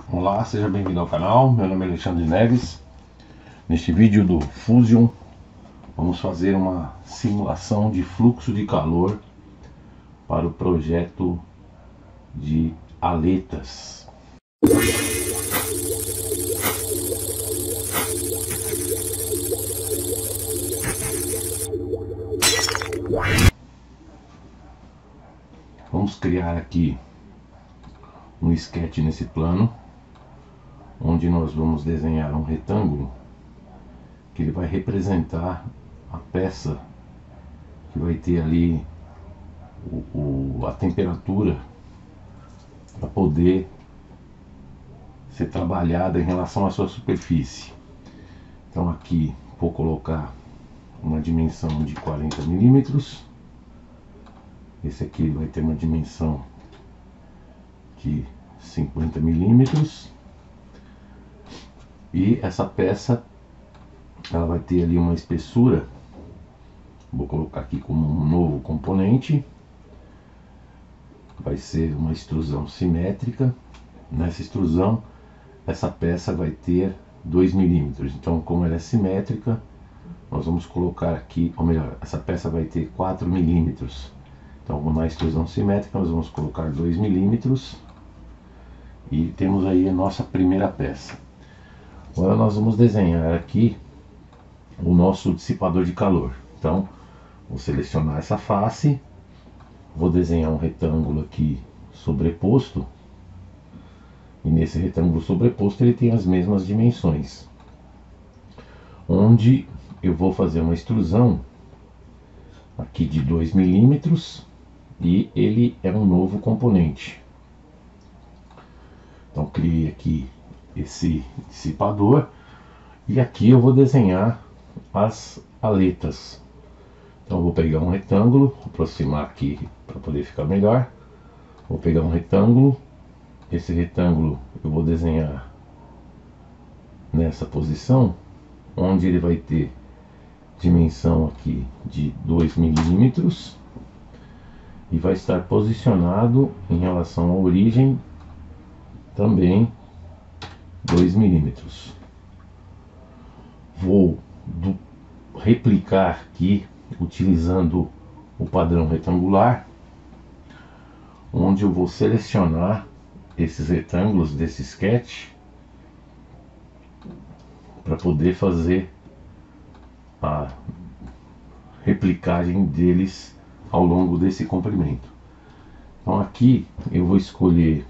Olá, seja bem-vindo ao canal. Meu nome é Alexandre Neves. Neste vídeo do Fusion, vamos fazer uma simulação de fluxo de calor para o projeto de aletas. Vamos criar aqui um sketch nesse plano, onde nós vamos desenhar um retângulo que ele vai representar a peça que vai ter ali a temperatura para poder ser trabalhada em relação à sua superfície. Então aqui vou colocar uma dimensão de 40 milímetros. Esse aqui vai ter uma dimensão de 50 milímetros. E essa peça ela vai ter ali uma espessura. Vou colocar aqui como um novo componente. Vai ser uma extrusão simétrica. Nessa extrusão, essa peça vai ter 2 milímetros. Então, como ela é simétrica, nós vamos colocar aqui, ou melhor, essa peça vai ter 4 milímetros. Então, na extrusão simétrica, nós vamos colocar 2 milímetros. E temos aí a nossa primeira peça. Agora nós vamos desenhar aqui o nosso dissipador de calor. Então, vou selecionar essa face, vou desenhar um retângulo aqui sobreposto, e nesse retângulo sobreposto ele tem as mesmas dimensões, onde eu vou fazer uma extrusão aqui de 2 milímetros, e ele é um novo componente. Então criei aqui esse dissipador, e aqui eu vou desenhar as aletas. Então eu vou pegar um retângulo, aproximar aqui para poder ficar melhor. Vou pegar um retângulo, esse retângulo eu vou desenhar nessa posição, onde ele vai ter dimensão aqui de 2 milímetros e vai estar posicionado em relação à origem também 2 milímetros. Vou replicar aqui utilizando o padrão retangular, onde eu vou selecionar esses retângulos desse sketch para poder fazer a replicagem deles ao longo desse comprimento. Então aqui eu vou escolher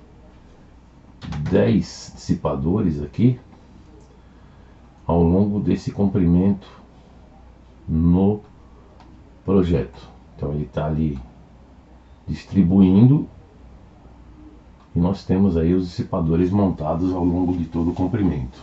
10 dissipadores aqui ao longo desse comprimento no projeto. Então ele está ali distribuindo, e nós temos aí os dissipadores montados ao longo de todo o comprimento.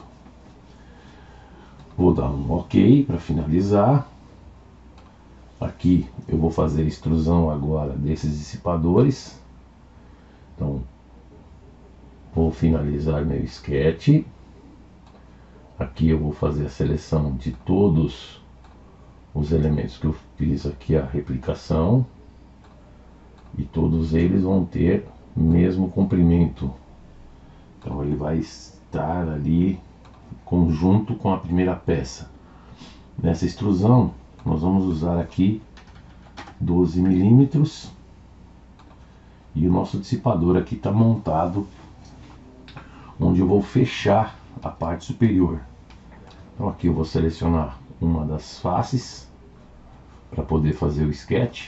Vou dar um OK para finalizar. Aqui eu vou fazer a extrusão agora desses dissipadores. Então vou finalizar meu sketch. Aqui eu vou fazer a seleção de todos os elementos que eu fiz aqui, a replicação, e todos eles vão ter o mesmo comprimento. Então ele vai estar ali conjunto com a primeira peça. Nessa extrusão nós vamos usar aqui 12 milímetros, e o nosso dissipador aqui está montado onde eu vou fechar a parte superior. Então aqui eu vou selecionar uma das faces para poder fazer o sketch,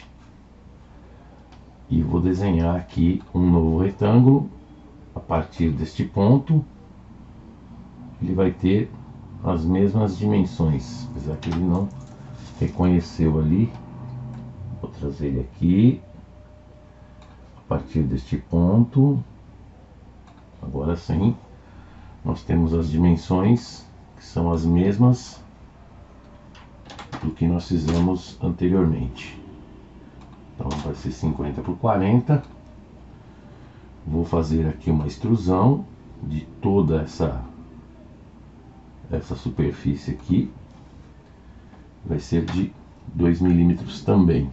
e vou desenhar aqui um novo retângulo a partir deste ponto. Ele vai ter as mesmas dimensões, apesar que ele não reconheceu ali. Vou trazer ele aqui a partir deste ponto. Agora sim, nós temos as dimensões que são as mesmas do que nós fizemos anteriormente. Então vai ser 50 por 40. Vou fazer aqui uma extrusão de toda essa superfície aqui. Vai ser de 2 milímetros também.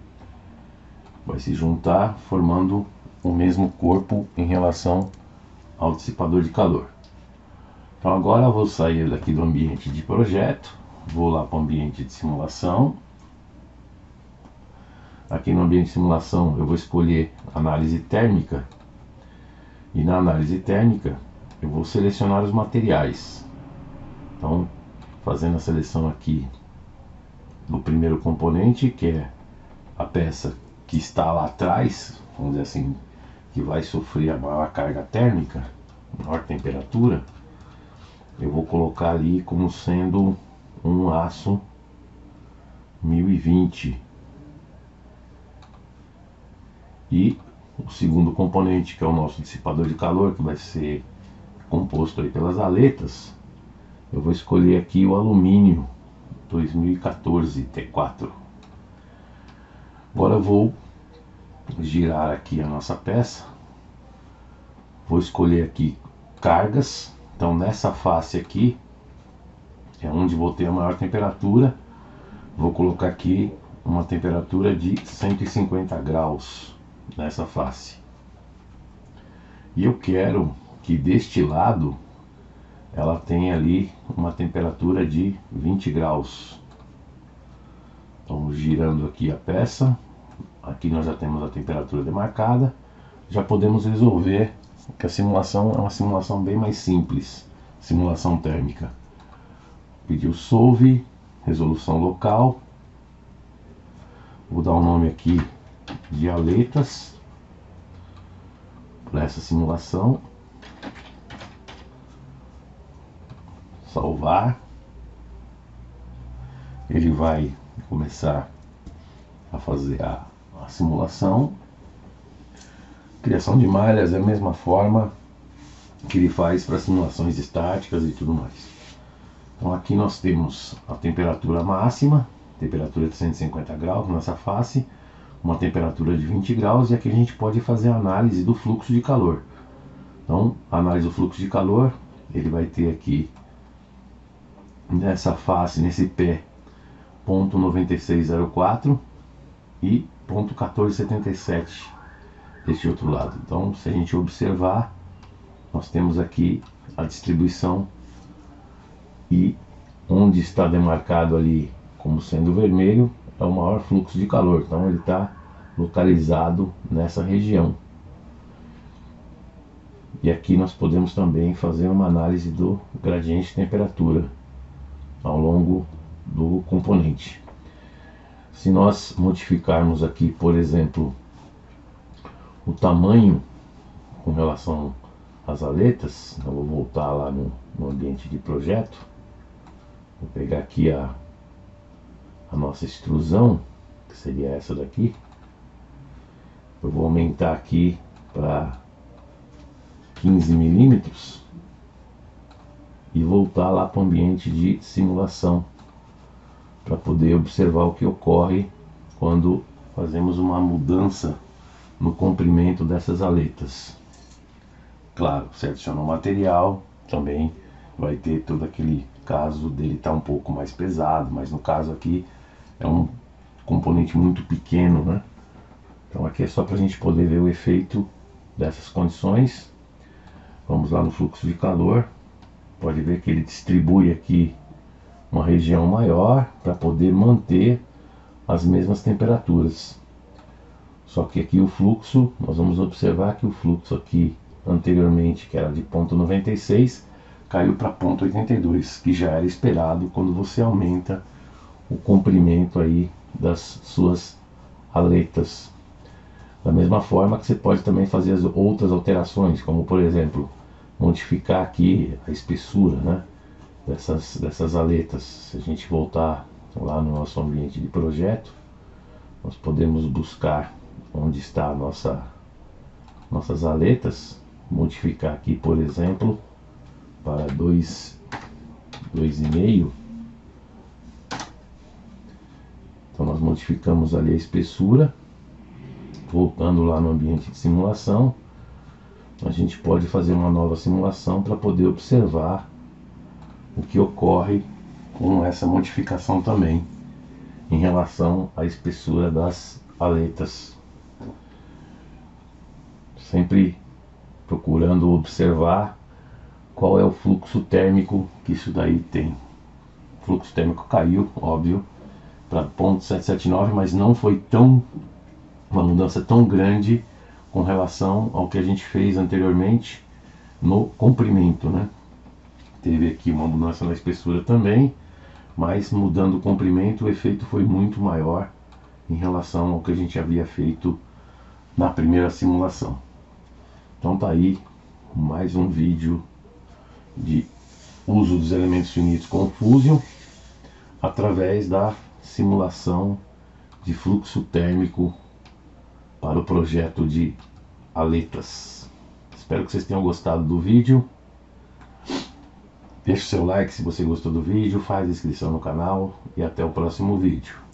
Vai se juntar formando o mesmo corpo em relação ao dissipador de calor. Então agora eu vou sair daqui do ambiente de projeto, vou lá para o ambiente de simulação. Aqui no ambiente de simulação eu vou escolher análise térmica, e na análise térmica eu vou selecionar os materiais. Então, fazendo a seleção aqui do primeiro componente, que é a peça que está lá atrás, vamos dizer assim, que vai sofrer a maior carga térmica, maior temperatura, eu vou colocar ali como sendo um aço 1020. E o segundo componente, que é o nosso dissipador de calor, que vai ser composto aí pelas aletas, eu vou escolher aqui o alumínio 2014 T4. Agora eu vou girar aqui a nossa peça, vou escolher aqui cargas. Então nessa face aqui é onde vou ter a maior temperatura, vou colocar aqui uma temperatura de 150 graus nessa face. E eu quero que deste lado ela tenha ali uma temperatura de 20 graus. Então girando aqui a peça, aqui nós já temos a temperatura demarcada, já podemos resolver, que a simulação é uma simulação bem mais simples, simulação térmica. Pedir o solve, resolução local, vou dar um nome aqui de aletas para essa simulação, salvar. Ele vai começar a fazer a simulação. Criação de malhas é a mesma forma que ele faz para simulações estáticas e tudo mais. Então aqui nós temos a temperatura máxima, temperatura de 150 graus nessa face, uma temperatura de 20 graus, e aqui a gente pode fazer a análise do fluxo de calor. Então, a análise do fluxo de calor, ele vai ter aqui nessa face, nesse pé, ponto 9604 e ponto 1477 deste outro lado. Então, se a gente observar, nós temos aqui a distribuição, e onde está demarcado ali como sendo vermelho é o maior fluxo de calor. Então ele está localizado nessa região. E aqui nós podemos também fazer uma análise do gradiente de temperatura ao longo do componente. Se nós modificarmos aqui, por exemplo, o tamanho com relação às aletas, eu vou voltar lá no ambiente de projeto, vou pegar aqui a nossa extrusão, que seria essa daqui, eu vou aumentar aqui para 15 milímetros e voltar lá para o ambiente de simulação para poder observar o que ocorre quando fazemos uma mudança no comprimento dessas aletas. Claro, se adiciona o material, também vai ter todo aquele caso dele estar um pouco mais pesado, mas no caso aqui é um componente muito pequeno, né? Então aqui é só para a gente poder ver o efeito dessas condições. Vamos lá no fluxo de calor, pode ver que ele distribui aqui uma região maior para poder manter as mesmas temperaturas. Só que aqui o fluxo, nós vamos observar que o fluxo aqui anteriormente, que era de ponto 96, caiu para ponto 82, que já era esperado quando você aumenta o comprimento aí das suas aletas. Da mesma forma que você pode também fazer as outras alterações, como por exemplo, modificar aqui a espessura, né, dessas aletas. Se a gente voltar lá no nosso ambiente de projeto, nós podemos buscar onde está nossas aletas, modificar aqui, por exemplo, para 2,5. Então nós modificamos ali a espessura. Voltando lá no ambiente de simulação, a gente pode fazer uma nova simulação para poder observar o que ocorre com essa modificação também em relação à espessura das aletas. Sempre procurando observar qual é o fluxo térmico que isso daí tem. O fluxo térmico caiu, óbvio, para 0,779, mas não foi uma mudança tão grande com relação ao que a gente fez anteriormente no comprimento, né? Teve aqui uma mudança na espessura também, mas mudando o comprimento, o efeito foi muito maior em relação ao que a gente havia feito na primeira simulação. Então tá aí mais um vídeo de uso dos elementos finitos com Fusion através da simulação de fluxo térmico para o projeto de aletas. Espero que vocês tenham gostado do vídeo. Deixe seu like se você gostou do vídeo, faz inscrição no canal e até o próximo vídeo.